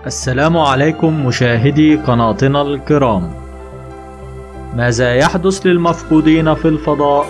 السلام عليكم مشاهدي قناتنا الكرام. ماذا يحدث للمفقودين في الفضاء؟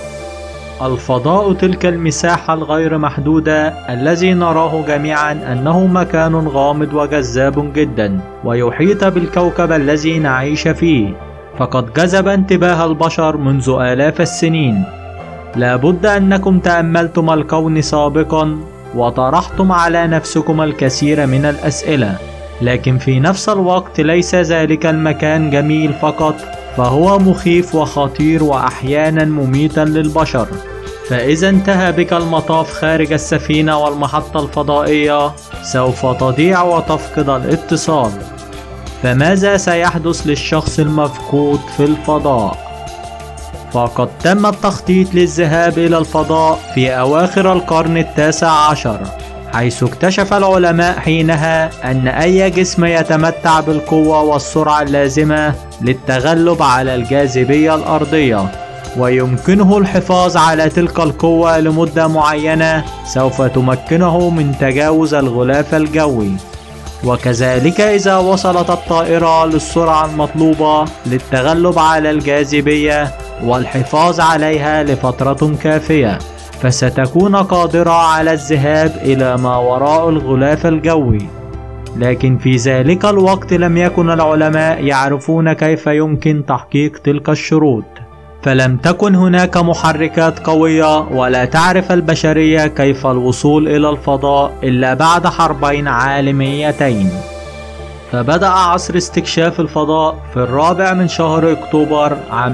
الفضاء تلك المساحة الغير محدودة الذي نراه جميعا أنه مكان غامض وجذاب جدا ويحيط بالكوكب الذي نعيش فيه، فقد جذب انتباه البشر منذ آلاف السنين. لابد أنكم تأملتم الكون سابقا وطرحتم على نفسكم الكثير من الأسئلة، لكن في نفس الوقت ليس ذلك المكان جميل فقط، فهو مخيف وخطير وأحيانا مميتا للبشر. فإذا انتهى بك المطاف خارج السفينة والمحطة الفضائية سوف تضيع وتفقد الاتصال. فماذا سيحدث للشخص المفقود في الفضاء؟ فقد تم التخطيط للذهاب إلى الفضاء في أواخر القرن التاسع عشر، حيث اكتشف العلماء حينها أن أي جسم يتمتع بالقوة والسرعة اللازمة للتغلب على الجاذبية الأرضية ويمكنه الحفاظ على تلك القوة لمدة معينة سوف تمكنه من تجاوز الغلاف الجوي. وكذلك إذا وصلت الطائرة للسرعة المطلوبة للتغلب على الجاذبية والحفاظ عليها لفترة كافية، فستكون قادرة على الذهاب إلى ما وراء الغلاف الجوي. لكن في ذلك الوقت لم يكن العلماء يعرفون كيف يمكن تحقيق تلك الشروط، فلم تكن هناك محركات قوية ولا تعرف البشرية كيف الوصول إلى الفضاء إلا بعد حربين عالميتين. فبدأ عصر استكشاف الفضاء في 4 شهر أكتوبر عام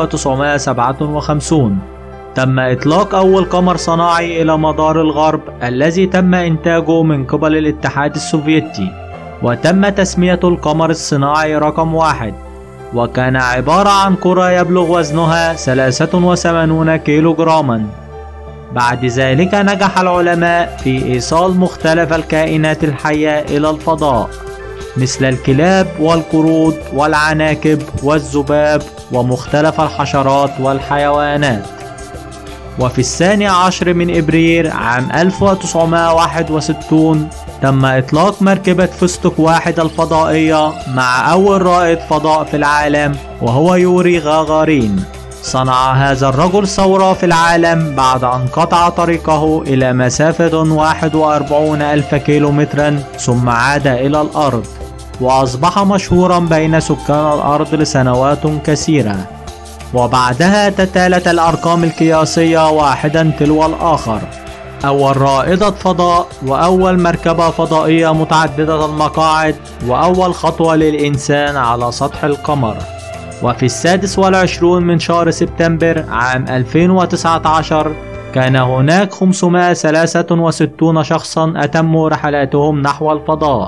1957. تم إطلاق أول قمر صناعي إلى مدار الغرب الذي تم إنتاجه من قبل الاتحاد السوفيتي، وتم تسمية القمر الصناعي رقم 1، وكان عبارة عن كرة يبلغ وزنها 83 كيلوغراما. بعد ذلك نجح العلماء في إيصال مختلف الكائنات الحية إلى الفضاء، مثل الكلاب والقرود والعناكب والذباب ومختلف الحشرات والحيوانات. وفي 12 من إبريل عام 1961 تم إطلاق مركبة فستق 1 الفضائية مع أول رائد فضاء في العالم وهو يوري غاغارين. صنع هذا الرجل ثورة في العالم بعد أن قطع طريقه إلى مسافة 41,000 كيلومترا ثم عاد إلى الأرض، وأصبح مشهورا بين سكان الأرض لسنوات كثيرة. وبعدها تتالت الأرقام القياسية واحدا تلو الآخر: أول رائدة فضاء، وأول مركبة فضائية متعددة المقاعد، وأول خطوة للإنسان على سطح القمر. وفي 26 من شهر سبتمبر عام 2019 كان هناك 563 شخصا أتموا رحلاتهم نحو الفضاء،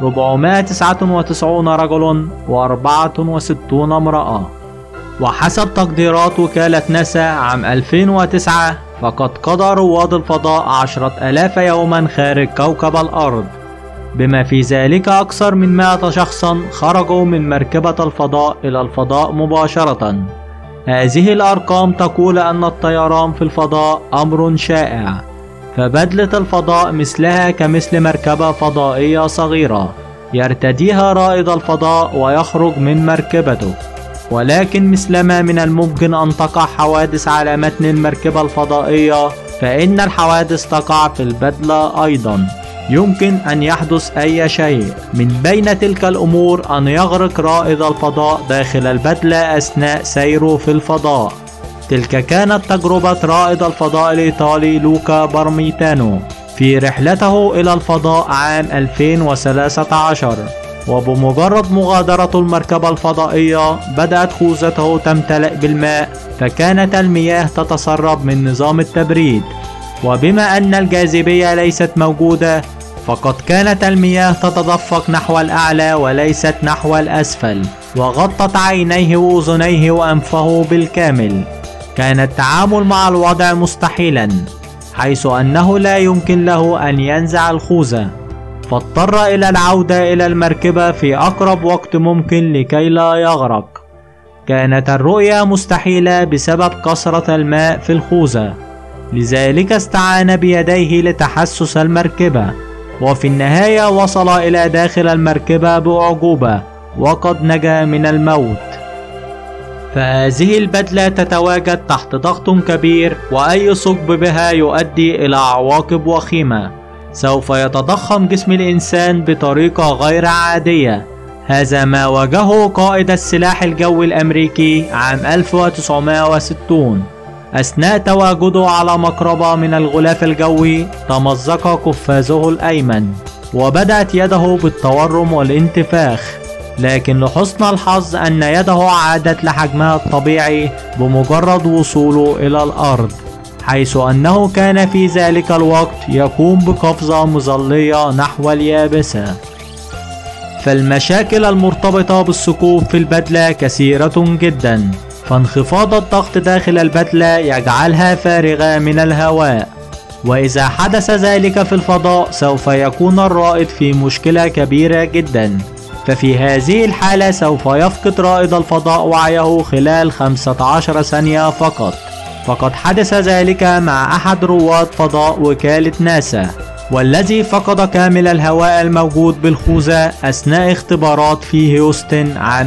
499 رجل و64 امرأة. وحسب تقديرات وكالة ناسا عام 2009 فقد قضى رواد الفضاء 10,000 يوما خارج كوكب الأرض، بما في ذلك أكثر من 100 شخصا خرجوا من مركبة الفضاء إلى الفضاء مباشرة. هذه الأرقام تقول أن الطيران في الفضاء أمر شائع، فبدلة الفضاء مثلها كمثل مركبة فضائية صغيرة يرتديها رائد الفضاء ويخرج من مركبته. ولكن مثلما من الممكن أن تقع حوادث على متن المركبة الفضائية، فإن الحوادث تقع في البدلة أيضا. يمكن أن يحدث أي شيء، من بين تلك الأمور أن يغرق رائد الفضاء داخل البدلة أثناء سيره في الفضاء. تلك كانت تجربة رائد الفضاء الإيطالي لوكا بارميتانو في رحلته إلى الفضاء عام 2013. وبمجرد مغادرة المركبة الفضائية بدأت خوذته تمتلئ بالماء، فكانت المياه تتسرب من نظام التبريد، وبما أن الجاذبية ليست موجودة فقد كانت المياه تتدفق نحو الأعلى وليست نحو الأسفل، وغطت عينيه وأذنيه وأنفه بالكامل. كان التعامل مع الوضع مستحيلا، حيث أنه لا يمكن له أن ينزع الخوذة، فاضطر إلى العودة إلى المركبة في أقرب وقت ممكن لكي لا يغرق. كانت الرؤية مستحيلة بسبب كثرة الماء في الخوذة، لذلك استعان بيديه لتحسس المركبة، وفي النهاية وصل إلى داخل المركبة بأعجوبة وقد نجا من الموت. فهذه البدلة تتواجد تحت ضغط كبير، وأي ثقب بها يؤدي إلى عواقب وخيمة. سوف يتضخم جسم الإنسان بطريقة غير عادية. هذا ما واجهه قائد السلاح الجوي الأمريكي عام 1960 أثناء تواجده على مقربة من الغلاف الجوي. تمزق قفازه الأيمن وبدأت يده بالتورم والانتفاخ، لكن لحسن الحظ أن يده عادت لحجمها الطبيعي بمجرد وصوله إلى الأرض، حيث أنه كان في ذلك الوقت يقوم بقفزة مظلية نحو اليابسة. فالمشاكل المرتبطة بالثقوب في البدلة كثيرة جدا، فانخفاض الضغط داخل البدلة يجعلها فارغة من الهواء، وإذا حدث ذلك في الفضاء سوف يكون الرائد في مشكلة كبيرة جدا. ففي هذه الحالة سوف يفقد رائد الفضاء وعيه خلال 15 ثانية فقط. فقد حدث ذلك مع أحد رواد فضاء وكالة ناسا، والذي فقد كامل الهواء الموجود بالخوذة أثناء اختبارات في هيوستن عام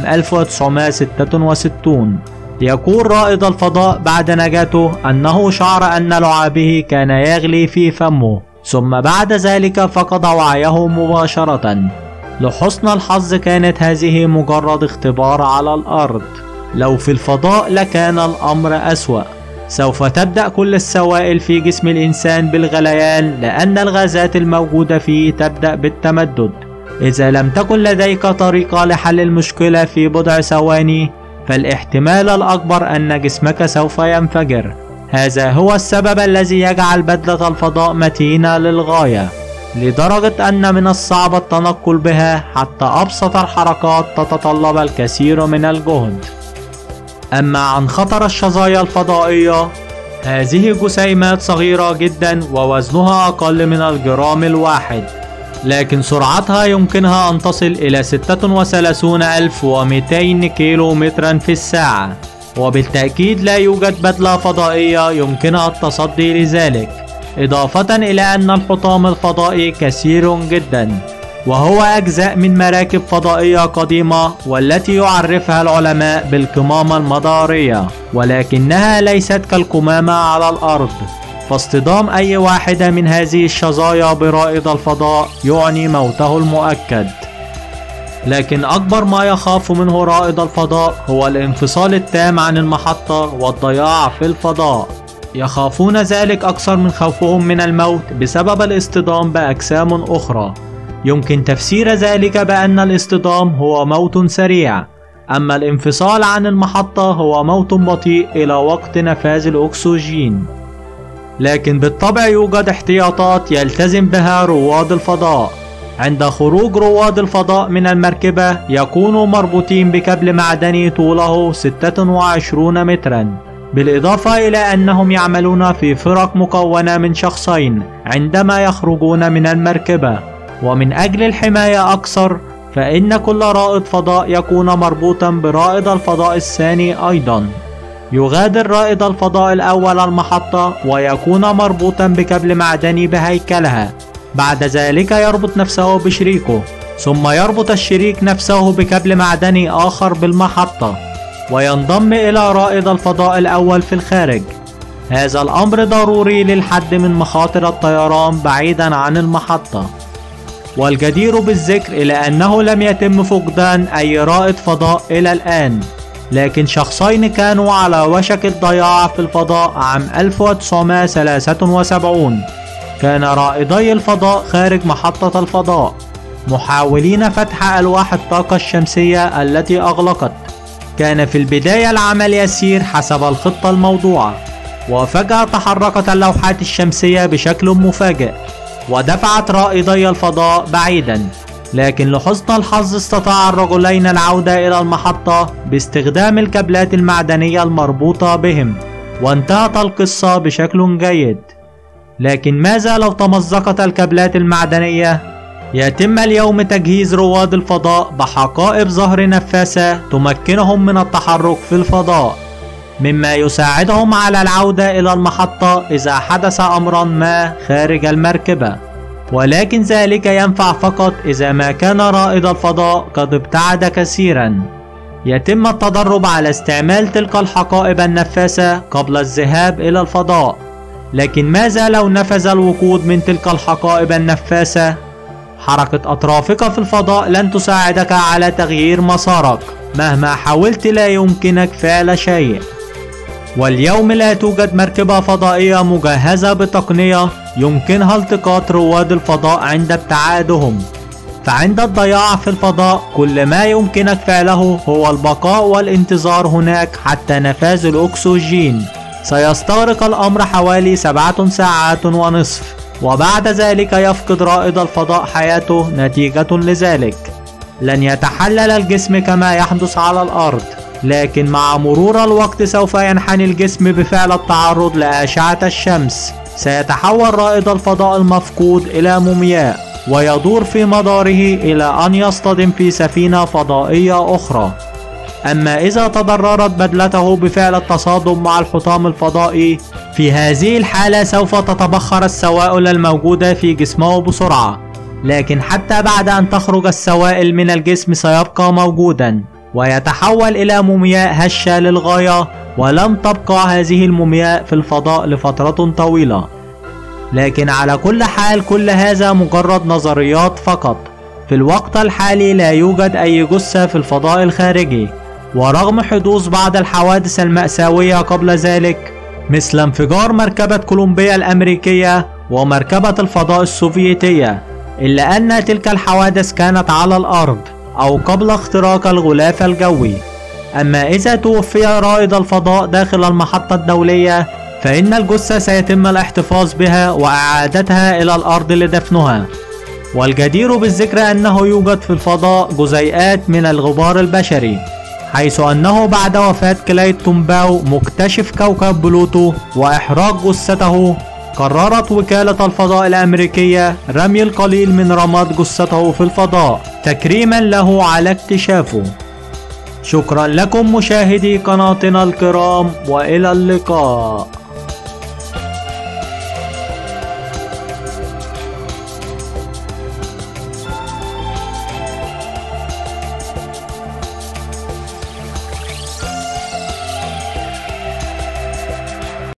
1966. يقول رائد الفضاء بعد نجاته أنه شعر أن لعابه كان يغلي في فمه، ثم بعد ذلك فقد وعيه مباشرة. لحسن الحظ كانت هذه مجرد اختبار على الأرض، لو في الفضاء لكان الأمر أسوأ. سوف تبدأ كل السوائل في جسم الإنسان بالغليان، لأن الغازات الموجودة فيه تبدأ بالتمدد. إذا لم تكن لديك طريقة لحل المشكلة في بضع ثواني، فالاحتمال الأكبر أن جسمك سوف ينفجر. هذا هو السبب الذي يجعل بدلة الفضاء متينة للغاية، لدرجة أن من الصعب التنقل بها، حتى أبسط الحركات تتطلب الكثير من الجهد. أما عن خطر الشظايا الفضائية، هذه جسيمات صغيرة جدا ووزنها أقل من الجرام الواحد، لكن سرعتها يمكنها أن تصل إلى 36,200 كيلو مترا في الساعة، وبالتأكيد لا يوجد بدلة فضائية يمكنها التصدي لذلك. إضافة إلى أن الحطام الفضائي كثير جدا، وهو أجزاء من مراكب فضائية قديمة والتي يعرفها العلماء بالقمامة المدارية، ولكنها ليست كالقمامة على الأرض. فاصطدام أي واحدة من هذه الشظايا برائد الفضاء يعني موته المؤكد. لكن أكبر ما يخاف منه رائد الفضاء هو الانفصال التام عن المحطة والضياع في الفضاء. يخافون ذلك أكثر من خوفهم من الموت بسبب الاصطدام بأجسام أخرى. يمكن تفسير ذلك بأن الاصطدام هو موت سريع، أما الانفصال عن المحطة هو موت بطيء إلى وقت نفاذ الأكسجين. لكن بالطبع يوجد احتياطات يلتزم بها رواد الفضاء. عند خروج رواد الفضاء من المركبة يكونوا مربوطين بكابل معدني طوله 26 مترا، بالإضافة إلى أنهم يعملون في فرق مكونة من شخصين عندما يخرجون من المركبة. ومن أجل الحماية أكثر، فإن كل رائد فضاء يكون مربوطا برائد الفضاء الثاني أيضا. يغادر رائد الفضاء الأول المحطة ويكون مربوطا بكابل معدني بهيكلها، بعد ذلك يربط نفسه بشريكه، ثم يربط الشريك نفسه بكابل معدني آخر بالمحطة، وينضم إلى رائد الفضاء الأول في الخارج. هذا الأمر ضروري للحد من مخاطر الطيران بعيدا عن المحطة. والجدير بالذكر إلى أنه لم يتم فقدان أي رائد فضاء إلى الآن، لكن شخصين كانوا على وشك الضياع في الفضاء عام 1973. كان رائدي الفضاء خارج محطة الفضاء محاولين فتح ألواح الطاقة الشمسية التي أغلقت. كان في البداية العمل يسير حسب الخطة الموضوعة، وفجأة تحركت اللوحات الشمسية بشكل مفاجئ ودفعت رائدي الفضاء بعيدا. لكن لحسن الحظ استطاع الرجلين العودة إلى المحطة باستخدام الكابلات المعدنية المربوطة بهم، وانتهت القصة بشكل جيد. لكن ماذا لو تمزقت الكابلات المعدنية؟ يتم اليوم تجهيز رواد الفضاء بحقائب ظهر نفاثة تمكنهم من التحرك في الفضاء، مما يساعدهم على العودة إلى المحطة إذا حدث أمرا ما خارج المركبة. ولكن ذلك ينفع فقط إذا ما كان رائد الفضاء قد ابتعد كثيرا. يتم التدرب على استعمال تلك الحقائب النفاثة قبل الذهاب إلى الفضاء. لكن ماذا لو نفذ الوقود من تلك الحقائب النفاثة؟ حركة أطرافك في الفضاء لن تساعدك على تغيير مسارك، مهما حاولت لا يمكنك فعل شيء. واليوم لا توجد مركبة فضائية مجهزة بتقنية يمكنها التقاط رواد الفضاء عند ابتعادهم. فعند الضياع في الفضاء كل ما يمكنك فعله هو البقاء والانتظار هناك حتى نفاذ الأكسجين. سيستغرق الأمر حوالي 7 ساعات ونصف، وبعد ذلك يفقد رائد الفضاء حياته نتيجة لذلك. لن يتحلل الجسم كما يحدث على الأرض، لكن مع مرور الوقت سوف ينحني الجسم بفعل التعرض لأشعة الشمس. سيتحول رائد الفضاء المفقود إلى مومياء ويدور في مداره إلى أن يصطدم في سفينة فضائية أخرى. أما إذا تضررت بدلته بفعل التصادم مع الحطام الفضائي، في هذه الحالة سوف تتبخر السوائل الموجودة في جسمه بسرعة، لكن حتى بعد أن تخرج السوائل من الجسم سيبقى موجودا ويتحول إلى مومياء هشة للغاية، ولن تبقى هذه المومياء في الفضاء لفترة طويلة. لكن على كل حال كل هذا مجرد نظريات فقط. في الوقت الحالي لا يوجد أي جثة في الفضاء الخارجي، ورغم حدوث بعض الحوادث المأساوية قبل ذلك مثل انفجار مركبة كولومبيا الأمريكية ومركبة الفضاء السوفيتية، إلا أن تلك الحوادث كانت على الأرض أو قبل اختراق الغلاف الجوي. أما إذا توفي رائد الفضاء داخل المحطة الدولية فإن الجثة سيتم الاحتفاظ بها وإعادتها إلى الأرض لدفنها. والجدير بالذكر أنه يوجد في الفضاء جزيئات من الغبار البشري، حيث أنه بعد وفاة كلايد تومباو مكتشف كوكب بلوتو وإحراق جثته، قررت وكالة الفضاء الأمريكية رمي القليل من رماد جثته في الفضاء تكريما له على اكتشافه. شكرا لكم مشاهدي قناتنا الكرام، وإلى اللقاء.